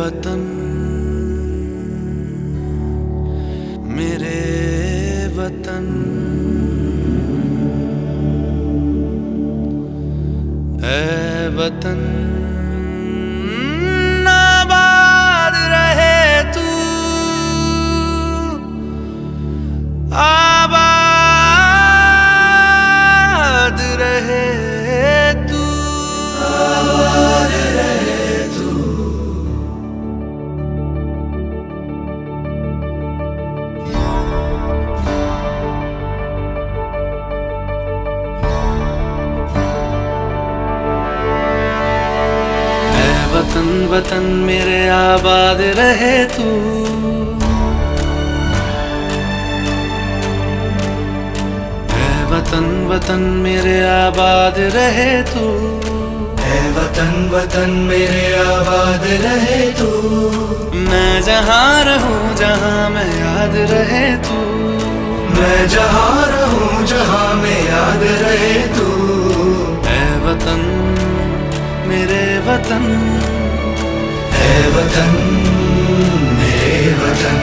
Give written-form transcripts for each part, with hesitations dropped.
वतन मेरे वतन, ऐ वतन आबाद रहे तू, आबाद रहे तू, आबाद रहे तू। वतन वतन मेरे आबाद रहे तू, ऐ वतन वतन मेरे आबाद रहे तू, ऐ वतन वतन मेरे आबाद रहे तू। मैं जहाँ रहूं जहाँ मैं याद रहे तू, मैं जहाँ रहूं जहाँ मैं याद रहे तू। ऐ वतन मेरे वतन, ऐ वतन मेरे वतन।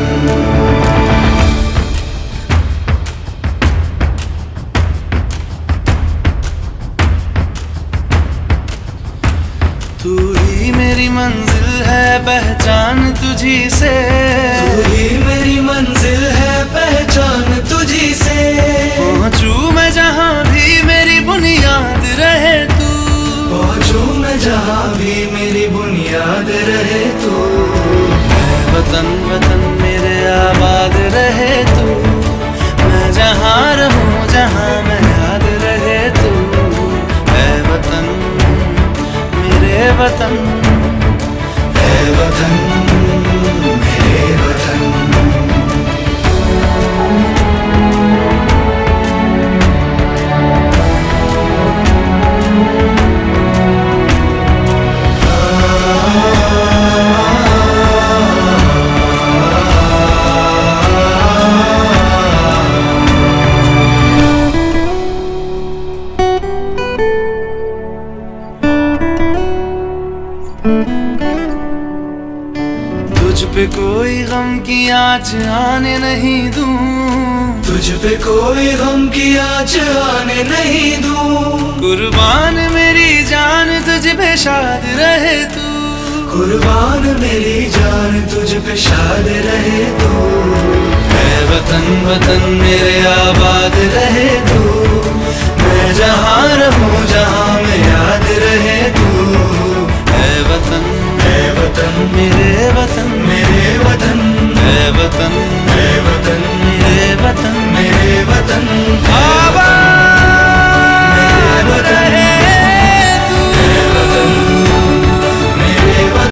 तू ही मेरी मंजिल है पहचान तुझी से, तू ही मेरी मंजिल है पहचान तुझी से। पहुँचूं मैं जहाँ भी मेरी बुनियाद रहे तू, पहुँचूं मैं जहाँ भी मेरी बुनियाद रहे तू। ऐ वतन वतन मेरे आबाद रहे तू, मैं जहाँ रहूं जहाँ मैं याद रहे तू। ऐ वतन मेरे वतन, ऐ वतन मेरे वतन। तुझ पे कोई गम की आँच आने नहीं दूं, तुझ पे कोई गम की आँच आने नहीं दूं। कुर्बान मेरी जान तुझ पे शाद रहे तू, कुर्बान मेरी जान तुझ पे शाद रहे तू। ऐ वतन वतन मेरे आबाद रहे तू,